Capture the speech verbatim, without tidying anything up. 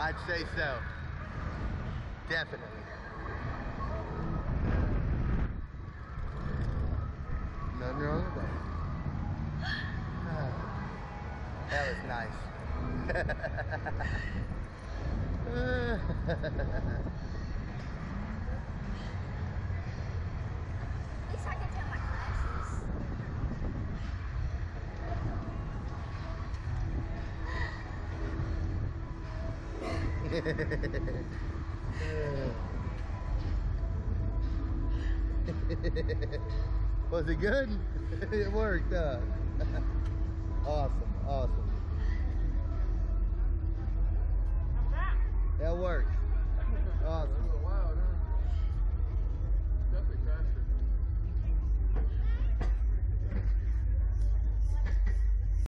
I'd say so. Definitely. Nothing wrong with that. That was nice. At least I can tell my classes. Was it good? It worked, huh? Awesome, awesome. That worked. Awesome.